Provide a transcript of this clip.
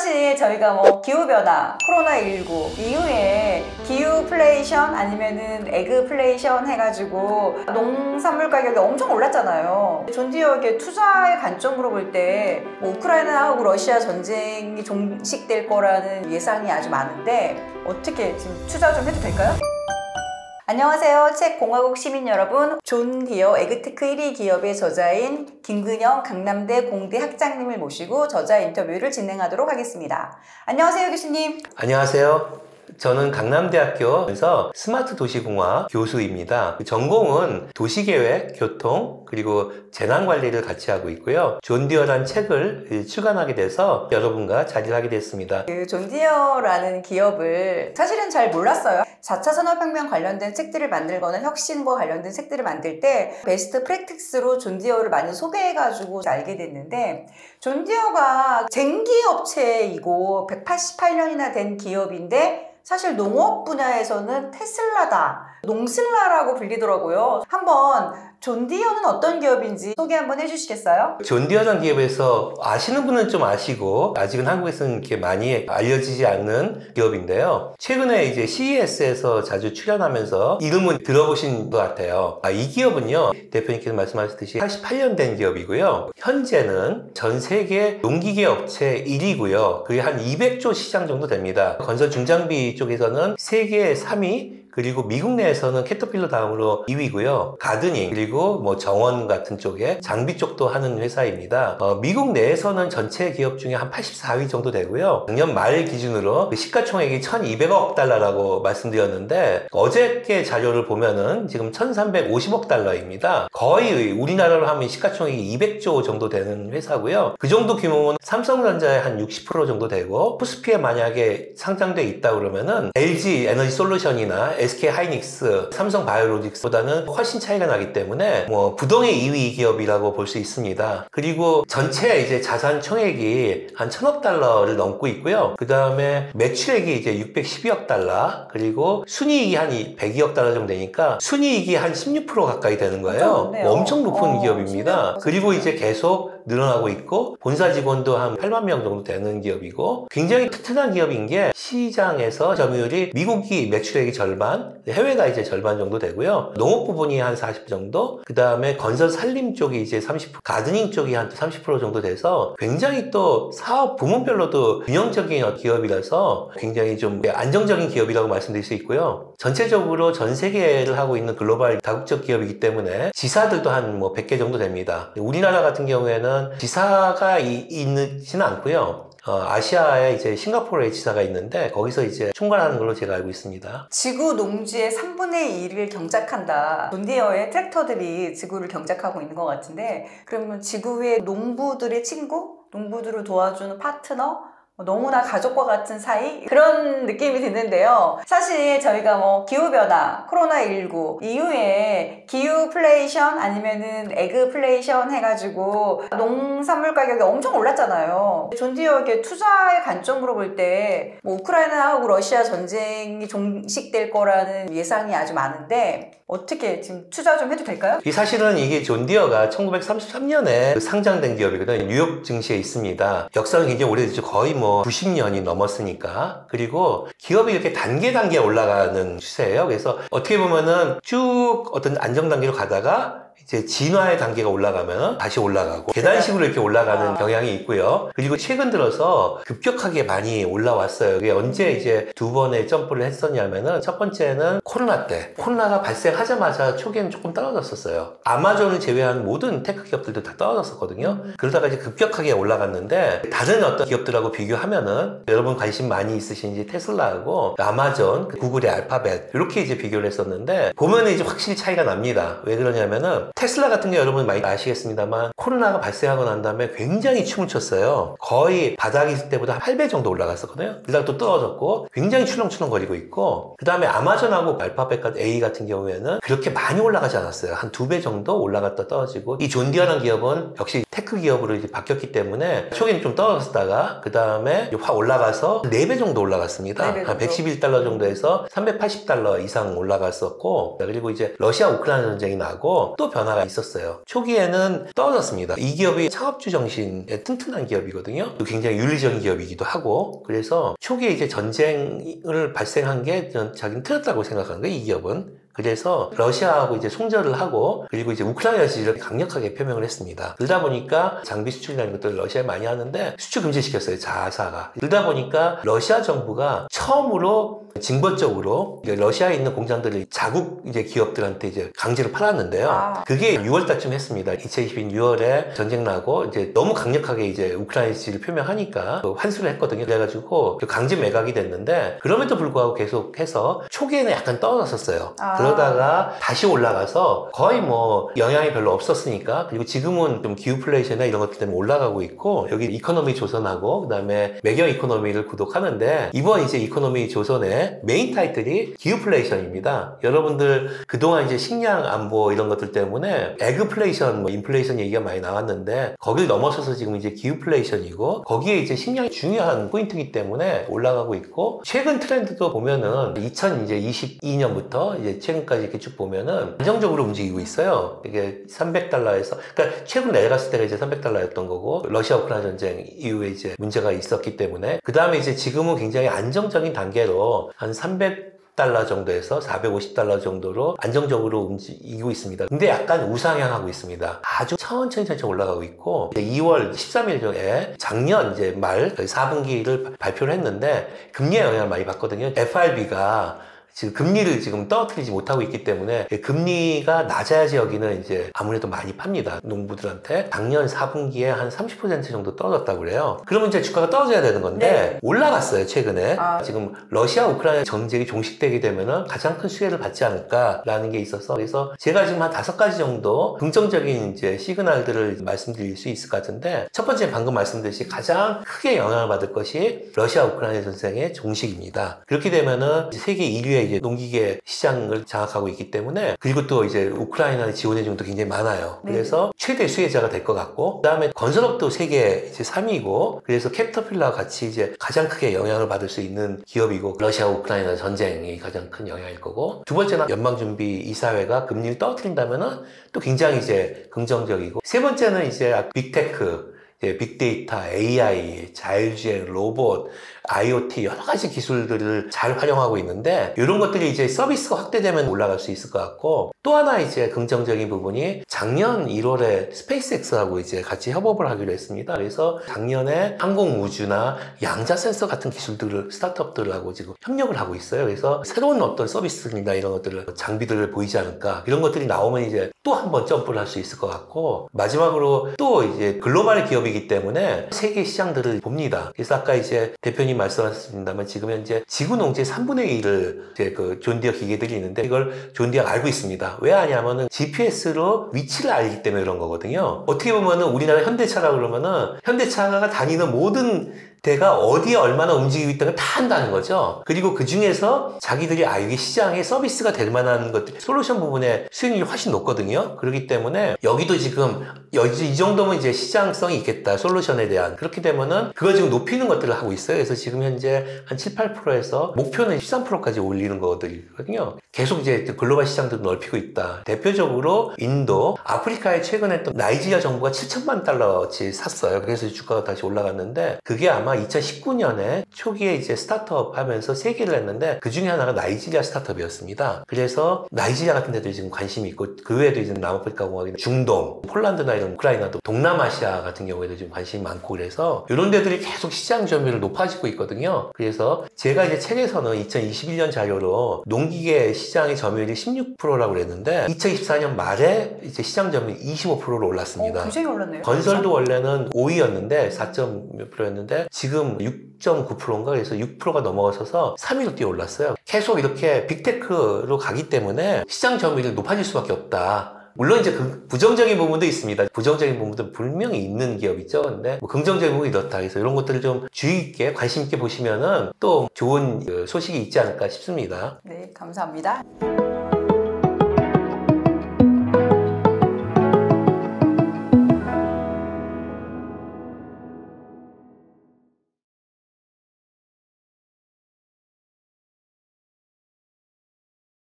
사실 저희가 뭐 기후변화, 코로나19 이후에 기후플레이션 아니면은 에그플레이션 해가지고 농산물 가격이 엄청 올랐잖아요. 존디어에게 투자의 관점으로 볼 때 뭐 우크라이나하고 러시아 전쟁이 종식될 거라는 예상이 아주 많은데 어떻게 지금 투자 좀 해도 될까요? 안녕하세요. 책공화국 시민 여러분, 존디어 에그테크 1위 기업의 저자인 김근영 강남대 공대 학장님을 모시고 저자 인터뷰를 진행하도록 하겠습니다. 안녕하세요, 교수님. 안녕하세요. 저는 강남대학교에서 스마트 도시공학 교수입니다. 전공은 도시계획, 교통, 그리고 재난관리를 같이 하고 있고요. 존디어란 책을 출간하게 돼서 여러분과 자리를 하게 됐습니다. 그 존디어라는 기업을 사실은 잘 몰랐어요. 4차 산업혁명 관련된 책들을 만들거나 혁신과 관련된 책들을 만들 때 베스트 프랙티스로 존디어를 많이 소개해가지고 알게 됐는데, 존디어가 쟁기업체이고 188년이나 된 기업인데 사실 농업 분야에서는 테슬라다, 농슬라라고 불리더라고요. 한번 존디어는 어떤 기업인지 소개 한번 해주시겠어요? 존디어라는 기업에서 아시는 분은 좀 아시고 아직은 한국에서는 이렇게 많이 알려지지 않는 기업인데요. 최근에 이제 CES에서 자주 출연하면서 이름은 들어보신 것 같아요. 이 기업은요, 대표님께서 말씀하셨듯이 88년 된 기업이고요. 현재는 전 세계 농기계 업체 1위고요. 그게 한 200조 시장 정도 됩니다. 건설 중장비 쪽에서는 세계 3위, 그리고 미국 내에서는 캐터필러 다음으로 2위고요. 가드닝, 그리고 뭐 정원 같은 쪽에 장비 쪽도 하는 회사입니다. 미국 내에서는 전체 기업 중에 한 84위 정도 되고요. 작년 말 기준으로 시가총액이 1200억 달러라고 말씀드렸는데, 어저께 자료를 보면은 지금 1350억 달러입니다. 거의 우리나라로 하면 시가총액이 200조 정도 되는 회사고요. 그 정도 규모는 삼성전자의 한 60% 정도 되고, 코스피에 만약에 상장돼 있다 그러면은 LG 에너지 솔루션이나 SK 하이닉스, 삼성 바이오로직스보다는 훨씬 차이가 나기 때문에 뭐 부동의 2위 기업이라고 볼 수 있습니다. 그리고 전체 이제 자산 총액이 한 1000억 달러를 넘고 있고요. 그 다음에 매출액이 이제 612억 달러, 그리고 순이익이 한 102억 달러 정도 되니까 순이익이 한 16% 가까이 되는 거예요. 엄청 높은 기업입니다. 그리고 이제 계속 늘어나고 있고, 본사 직원도 한 8만 명 정도 되는 기업이고, 굉장히 튼튼한 기업인 게 시장에서 점유율이 미국이 매출액이 절반, 해외가 이제 절반 정도 되고요. 농업 부분이 한 40 정도, 그 다음에 건설 산림 쪽이 이제 30%, 가드닝 쪽이 한 30% 정도 돼서 굉장히 또 사업 부문별로도 균형적인 기업이라서 굉장히 좀 안정적인 기업이라고 말씀드릴 수 있고요. 전체적으로 전 세계를 하고 있는 글로벌 다국적 기업이기 때문에 지사들도 한 뭐 100개 정도 됩니다. 우리나라 같은 경우에는 지사가 있지는 않고요. 아시아에 이제 싱가포르에 지사가 있는데 거기서 이제 총괄하는 걸로 제가 알고 있습니다. 지구 농지의 3분의 1을 경작한다. 존디어의 트랙터들이 지구를 경작하고 있는 것 같은데, 그러면 지구의 농부들의 친구? 농부들을 도와주는 파트너? 너무나 가족과 같은 사이? 그런 느낌이 드는데요. 사실 저희가 뭐 기후변화, 코로나19 이후에 기후플레이션 아니면은 에그플레이션 해가지고 농산물 가격이 엄청 올랐잖아요. 존디어에게 투자의 관점으로 볼 때 뭐 우크라이나하고 러시아 전쟁이 종식될 거라는 예상이 아주 많은데 어떻게 지금 투자 좀 해도 될까요? 사실은 이게 존디어가 1933년에 상장된 기업이거든요. 뉴욕 증시에 있습니다. 역사는 굉장히 오래됐죠. 거의 뭐 90년이 넘었으니까. 그리고 기업이 이렇게 단계 올라가는 추세예요. 그래서 어떻게 보면은 쭉 어떤 안정 단계로 가다가 이제 진화의 단계가 올라가면 다시 올라가고 계단식으로 이렇게 올라가는 경향이 있고요. 그리고 최근 들어서 급격하게 많이 올라왔어요. 이게 언제 이제 두 번의 점프를 했었냐면은, 첫 번째는 코로나 때, 코로나가 발생하자마자 초기에는 조금 떨어졌었어요. 아마존을 제외한 모든 테크 기업들도 다 떨어졌었거든요. 그러다가 이제 급격하게 올라갔는데, 다른 어떤 기업들하고 비교하면은 여러분 관심 많이 있으신지 테슬라하고 아마존, 구글의 알파벳 이렇게 이제 비교를 했었는데, 보면은 이제 확실히 차이가 납니다. 왜 그러냐면은 테슬라 같은 게 여러분 많이 아시겠습니다만, 코로나가 발생하고 난 다음에 굉장히 춤을 췄어요. 거의 바닥이 있을 때보다 8배 정도 올라갔었거든요. 그러다가 또 떨어졌고 굉장히 출렁출렁거리고 있고, 그 다음에 아마존하고 알파벳 A 같은 경우에는 그렇게 많이 올라가지 않았어요. 한 2배 정도 올라갔다 떨어지고, 이 존디어라는 기업은 역시 테크 기업으로 이제 바뀌었기 때문에 초기는 좀 떨어졌다가 그 다음에 확 올라가서 4배 정도 올라갔습니다. 4배 정도. 한 111달러 정도에서 380달러 이상 올라갔었고, 그리고 이제 러시아 우크라이나 전쟁이 나고 또 변화가 있었어요. 초기에는 떨어졌습니다. 이 기업이 창업주 정신에 튼튼한 기업이거든요. 굉장히 윤리적인 기업이기도 하고, 그래서 초기에 이제 전쟁을 발생한 게 자기는 틀렸다고 생각하는 거예요, 이 기업은. 그래서 러시아하고 이제 송절을 하고, 그리고 이제 우크라이나 지지를 강력하게 표명을 했습니다. 그러다 보니까 장비 수출이라는 것들을 러시아에 많이 하는데 수출 금지시켰어요, 자사가. 그러다 보니까 러시아 정부가 처음으로 징벌적으로 러시아에 있는 공장들을 자국 이제 기업들한테 이제 강제로 팔았는데요. 그게 6월 달쯤 했습니다. 2022년 6월에 전쟁 나고 이제 너무 강력하게 이제 우크라이나 지지를 표명하니까 환수를 했거든요. 그래가지고 강제 매각이 됐는데, 그럼에도 불구하고 계속해서 초기에는 약간 떨어졌었어요. 그러다가 다시 올라가서 거의 뭐 영향이 별로 없었으니까, 그리고 지금은 좀 기후플레이션이나 이런 것들 때문에 올라가고 있고, 여기 이코노미 조선하고 그 다음에 매경 이코노미를 구독하는데, 이번 이제 이코노미 조선의 메인 타이틀이 기후플레이션입니다. 여러분들 그동안 이제 식량 안보 이런 것들 때문에 에그플레이션, 뭐 인플레이션 얘기가 많이 나왔는데, 거길 넘어서서 지금 이제 기후플레이션이고, 거기에 이제 식량이 중요한 포인트이기 때문에 올라가고 있고, 최근 트렌드도 보면은 2022년부터 이제 최근까지 이렇게 쭉 보면은 안정적으로 움직이고 있어요. 이게 300달러에서, 그러니까 최근 내려갔을 때가 이제 300달러였던 거고, 러시아 우크라이나 전쟁 이후에 이제 문제가 있었기 때문에, 그 다음에 이제 지금은 굉장히 안정적인 단계로 한 300달러 정도에서 450달러 정도로 안정적으로 움직이고 있습니다. 근데 약간 우상향하고 있습니다. 아주 천천히 올라가고 있고, 2월 13일에 작년 이제 말 4분기를 발표를 했는데 금리에 영향을 많이 받거든요. FRB가 지금 금리를 지금 떨어뜨리지 못하고 있기 때문에 금리가 낮아야지 여기는 이제 아무래도 많이 팝니다. 농부들한테. 작년 4분기에 한 30% 정도 떨어졌다고 그래요. 그러면 이제 주가가 떨어져야 되는 건데, 네. 올라갔어요, 최근에. 지금 러시아 우크라이나 전쟁이 종식되게 되면은 가장 큰 수혜를 받지 않을까라는 게 있어서, 그래서 제가 지금 한 5가지 정도 긍정적인 이제 시그널들을 말씀드릴 수 있을 것 같은데, 첫 번째 방금 말씀드렸듯이 가장 크게 영향을 받을 것이 러시아 우크라이나 전쟁의 종식입니다. 그렇게 되면은 세계 1위의 이제 농기계 시장을 장악하고 있기 때문에, 그리고 또 이제 우크라이나 지원해 준 것도 굉장히 많아요. 그래서 최대 수혜자가 될 것 같고, 그 다음에 건설업도 세계 이제 3위고, 그래서 캐터필러와 같이 이제 가장 크게 영향을 받을 수 있는 기업이고, 러시아 우크라이나 전쟁이 가장 큰 영향일 거고, 두 번째는 연방준비 이사회가 금리를 떨어뜨린다면은 또 굉장히 이제 긍정적이고, 세 번째는 이제 빅테크, 빅데이터, AI, 자율주행, 로봇, IoT 여러 가지 기술들을 잘 활용하고 있는데, 이런 것들이 이제 서비스가 확대되면 올라갈 수 있을 것 같고, 또 하나 이제 긍정적인 부분이 작년 1월에 스페이스X하고 이제 같이 협업을 하기로 했습니다. 그래서 작년에 항공우주나 양자 센서 같은 기술들을 스타트업들하고 지금 협력을 하고 있어요. 그래서 새로운 어떤 서비스나 이런 것들을, 장비들을 보이지 않을까, 이런 것들이 나오면 이제 또 한 번 점프를 할 수 있을 것 같고, 마지막으로 또 이제 글로벌 기업이기 때문에 세계 시장들을 봅니다. 그래서 아까 이제 대표님 말씀하셨습니다만, 지금 현재 지구 농지의 3분의 1을 이제 그 존디어 기계들이 있는데, 이걸 존디어가 알고 있습니다. 왜 아냐면은 GPS로 위치를 알기 때문에 그런 거거든요. 어떻게 보면은 우리나라 현대차라 그러면은 현대차가 다니는 모든 대가 어디에 얼마나 움직이고 있다는 걸 다 한다는 거죠. 그리고 그 중에서 자기들이 이게 시장에 서비스가 될 만한 것들, 솔루션 부분에 수익률이 훨씬 높거든요. 그렇기 때문에 여기도 지금 이 정도면 이제 시장성이 있겠다, 솔루션에 대한. 그렇게 되면은 그걸 지금 높이는 것들을 하고 있어요. 그래서 지금 현재 한 7, 8%에서 목표는 13%까지 올리는 것들이거든요. 계속 이제 글로벌 시장들을 넓히고 있다. 대표적으로 인도, 아프리카에 최근에 또 나이지리아 정부가 7천만 달러치 샀어요. 그래서 주가가 다시 올라갔는데, 그게 아마 2019년에 초기에 이제 스타트업 하면서 3개를 했는데, 그 중에 하나가 나이지리아 스타트업이었습니다. 그래서 나이지리아 같은 데도 지금 관심이 있고, 그 외에도 이제 남아프리카 공화국, 중동, 폴란드나 이런 우크라이나도, 동남아시아 같은 경우에도 지금 관심이 많고, 그래서 이런 데들이 계속 시장 점유율이 높아지고 있거든요. 그래서 제가 이제 책에서는 2021년 자료로 농기계 시장의 점유율이 16%라고 그랬는데, 2024년 말에 이제 시장 점유율이 25%로 올랐습니다. 굉장히 올랐네요. 건설도 원래는 5위였는데 4.몇%였는데 지금 6.9%인가, 그래서 6%가 넘어서서 3위로 뛰어 올랐어요. 계속 이렇게 빅테크로 가기 때문에 시장 점유율이 높아질 수밖에 없다. 물론 이제 부정적인 부분도 있습니다. 부정적인 부분도 분명히 있는 기업이죠. 근데 뭐 긍정적인 부분이 이렇다. 그래서 이런 것들을 좀 주의 있게, 관심 있게 보시면은 또 좋은 소식이 있지 않을까 싶습니다. 네, 감사합니다.